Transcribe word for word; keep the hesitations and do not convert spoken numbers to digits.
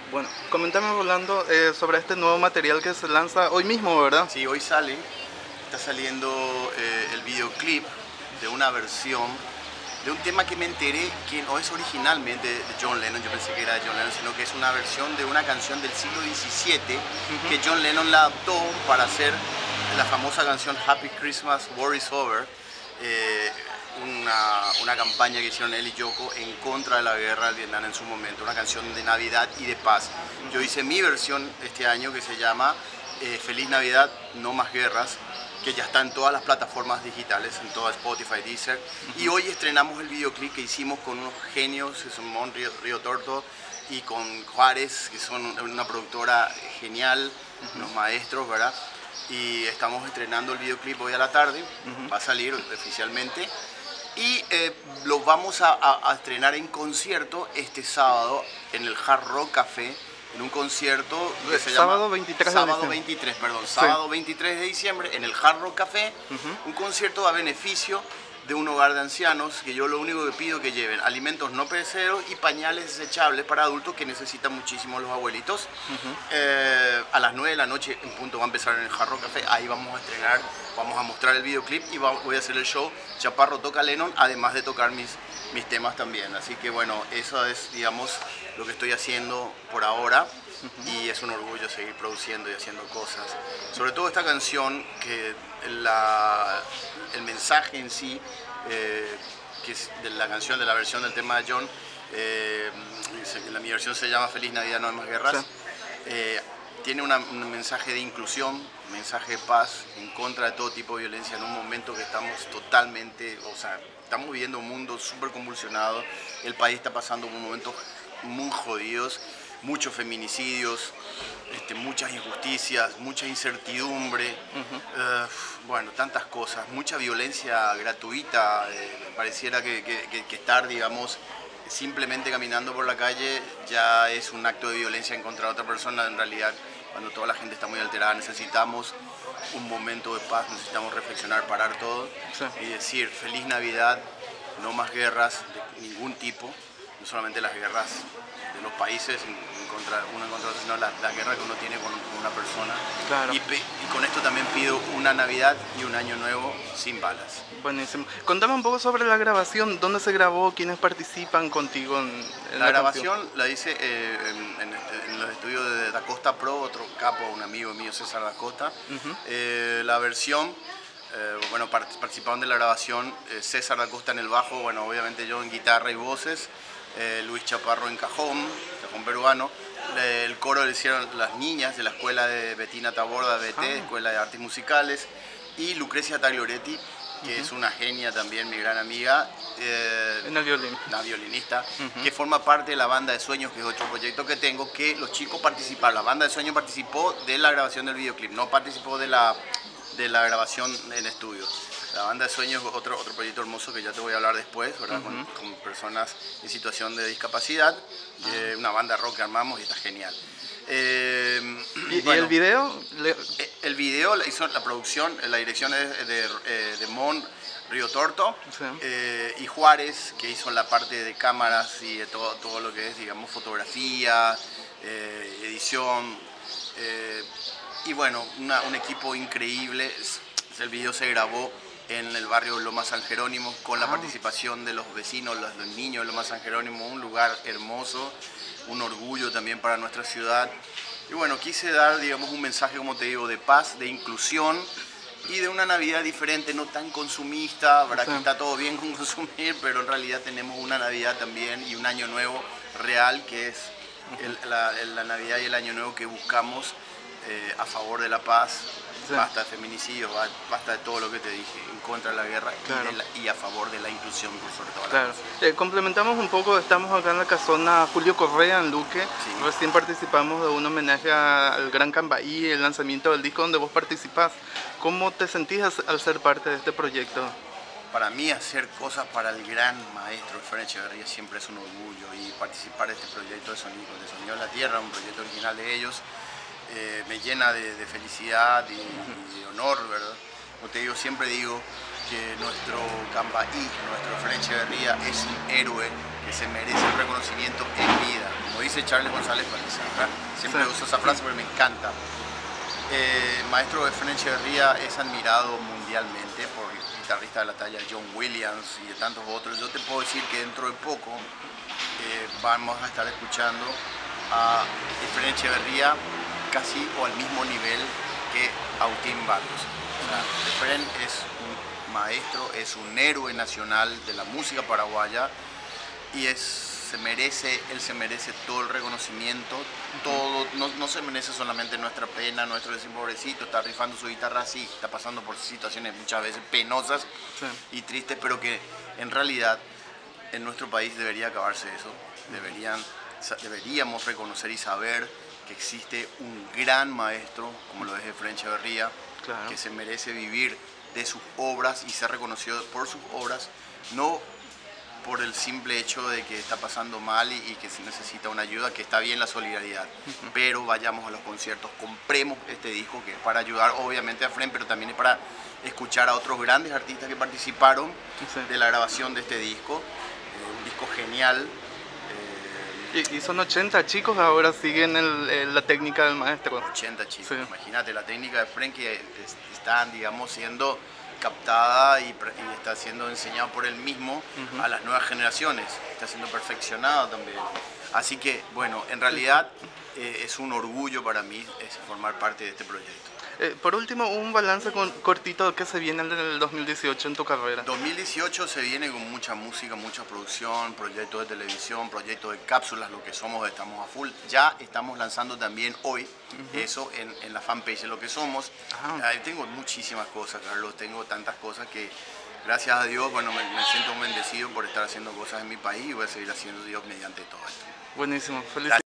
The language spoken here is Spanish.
Bueno, comentame, Rolando, eh, sobre este nuevo material que se lanza hoy mismo, ¿verdad? Sí, hoy sale, está saliendo eh, el videoclip de una versión de un tema que me enteré que no es originalmente de John Lennon, yo pensé que era de John Lennon, sino que es una versión de una canción del siglo diecisiete Ujú. que John Lennon la adaptó para hacer la famosa canción Happy Christmas, War is Over, eh, una, una campaña que hicieron él y Yoko en contra de la guerra del Vietnam en su momento, una canción de Navidad y de paz. Yo hice mi versión este año que se llama eh, Feliz Navidad, no más guerras, que ya está en todas las plataformas digitales, en toda Spotify, Deezer. Y hoy estrenamos el videoclip que hicimos con unos genios, que son Mon Río, Río Torto y con Juárez, que son una productora genial, unos maestros, ¿verdad? Y estamos estrenando el videoclip hoy a la tarde, Ujú. va a salir oficialmente. Y eh, lo vamos a, a, a estrenar en concierto este sábado en el Hard Rock Café, en un concierto que Eh, se llama Sábado veintitrés de Sábado diciembre. veintitrés, perdón, Sí. sábado veintitrés de diciembre en el Hard Rock Café, Ujú. un concierto a beneficio de un hogar de ancianos, que yo lo único que pido que lleven alimentos no perecederos y pañales desechables para adultos que necesitan muchísimo los abuelitos. Ujú. Eh, a las nueve de la noche en punto va a empezar en el Hard Rock Café, ahí vamos a estrenar, vamos a mostrar el videoclip y va, voy a hacer el show Chaparro toca Lennon, además de tocar mis, mis temas también. Así que bueno, eso es, digamos, lo que estoy haciendo por ahora. Y es un orgullo seguir produciendo y haciendo cosas. Sobre todo esta canción, que la, el mensaje en sí, eh, que es de la canción, de la versión del tema de John, eh, la, mi versión se llama Feliz Navidad, no hay más Sí. guerras, eh, tiene una, un mensaje de inclusión, un mensaje de paz en contra de todo tipo de violencia en un momento que estamos totalmente, o sea, estamos viviendo un mundo súper convulsionado, el país está pasando por momentos muy jodidos, muchos feminicidios, este, muchas injusticias, mucha incertidumbre, Ujú. eh, bueno, tantas cosas, mucha violencia gratuita, eh, pareciera que, que, que, que estar, digamos, simplemente caminando por la calle ya es un acto de violencia en contra de otra persona. En realidad, cuando toda la gente está muy alterada, necesitamos un momento de paz, necesitamos reflexionar, parar todo Sí. y decir feliz Navidad, no más guerras de ningún tipo, no solamente las guerras de los países en, en contra, uno en contra de otro, sino la, la guerra que uno tiene con, con una persona. Claro. Y, pe- y con esto también pido una Navidad y un año nuevo sin balas. Buenísimo. Contame un poco sobre la grabación, dónde se grabó, quiénes participan contigo en, en La la canción. grabación la hice eh, en, en este- en los estudios de Da Costa Pro, otro capo, un amigo mío, César Da Costa. Ujú. Eh, la versión, eh, bueno, part- participaron de la grabación eh, César Da Costa en el bajo, bueno, obviamente yo en guitarra y voces, eh, Luis Chaparro en cajón, cajón peruano. Le- El coro lo hicieron las niñas de la escuela de Bettina Taborda, B T, Ah. Escuela de Artes Musicales, y Lucrecia Taglioretti, que es Ujú. una genia también, mi gran amiga. eh, En el violín. la violinista, Ujú. que forma parte de la Banda de Sueños, que es otro proyecto que tengo, que los chicos participaron. La Banda de Sueños participó de la grabación del videoclip, no participó de la, de la grabación en estudio. La Banda de Sueños es otro, otro proyecto hermoso que ya te voy a hablar después, ¿verdad? Con, Ujú. con personas en situación de discapacidad, eh, una banda rock que armamos y está genial. Eh, ¿Y, y el bueno, video? Le- eh, el video la hizo la producción, eh, la dirección es de, eh, de Mon Río Torto, Sí. eh, y Juárez, que hizo la parte de cámaras y de todo, todo lo que es, digamos, fotografía, eh, edición. eh, y bueno, una- un equipo increíble. Es- El video se grabó en el barrio Loma San Jerónimo con la Ah. participación de los vecinos, los, los niños de Loma San Jerónimo, un lugar hermoso, un orgullo también para nuestra ciudad. Y bueno, quise dar, digamos, un mensaje, como te digo, de paz, de inclusión y de una Navidad diferente, no tan consumista, ¿verdad? Sí. Que está todo bien con consumir, pero en realidad tenemos una Navidad también y un año nuevo real, que es el- la, el- la Navidad y el año nuevo que buscamos eh, a favor de la paz. Sí. Basta de feminicidios, ba- basta de todo lo que te dije, en contra de la guerra y, Claro. de la- y a favor de la inclusión, por sobre todo. Claro. Eh, complementamos un poco, estamos acá en la casona Julio Correa en Luque. Sí. Recién participamos de un homenaje a- al Gran Cambaí, el lanzamiento del disco donde vos participás. ¿Cómo te sentís al al ser parte de este proyecto? Para mí hacer cosas para el gran maestro Fran Echeverría siempre es un orgullo, y participar de este proyecto de Sonido, de Sonido de la Tierra, un proyecto original de ellos, eh, me llena de, de felicidad y, y de honor, ¿verdad? Como te digo, siempre digo que nuestro Cambaí, nuestro Fran Echeverría es un héroe que se merece el reconocimiento en vida. como dice Charles González Paliza, ¿verdad? Siempre Sí. uso esa frase porque me encanta. Eh, maestro Efren Echeverría es admirado mundialmente por guitarristas de la talla de John Williams y de tantos otros. Yo te puedo decir que dentro de poco eh, vamos a estar escuchando a Efren Echeverría casi o al mismo nivel que Agustín Barrios. O sea, Efren es un maestro, es un héroe nacional de la música paraguaya y es se merece, él se merece todo el reconocimiento, todo, no, no se merece solamente nuestra pena, nuestro decir pobrecito, está rifando su guitarra así, está pasando por situaciones muchas veces penosas Sí. y tristes, pero que en realidad en nuestro país debería acabarse eso, deberían, deberíamos reconocer y saber que existe un gran maestro, como lo es Efren Echeverría, Claro. que se merece vivir de sus obras y ser reconocido por sus obras, no por el simple hecho de que está pasando mal y, y que se necesita una ayuda, que está bien la solidaridad, uh-huh. pero vayamos a los conciertos, compremos este disco que es para ayudar obviamente a Efren, pero también es para escuchar a otros grandes artistas que participaron sí. de la grabación de este disco, eh, un disco genial. Eh, y, y son ochenta chicos, ahora siguen el, el, la técnica del maestro. ochenta chicos, sí. Imagínate la técnica de Efren que están, digamos, siendo captada y, y está siendo enseñado por él mismo uh-huh. a las nuevas generaciones, está siendo perfeccionado también. Así que, bueno, en realidad eh, es un orgullo para mí es formar parte de este proyecto. Eh, por último, un balance con, cortito que se viene en el dos mil dieciocho en tu carrera. dos mil dieciocho se viene con mucha música, mucha producción, proyectos de televisión, proyectos de cápsulas, lo que somos, estamos a full. Ya estamos lanzando también hoy uh-huh. eso en, en la fanpage de Lo que Somos. Ahí tengo muchísimas cosas, Carlos, tengo tantas cosas que gracias a Dios, bueno, me, me siento bendecido por estar haciendo cosas en mi país y voy a seguir haciendo Dios mediante todo esto. Buenísimo, felicidades.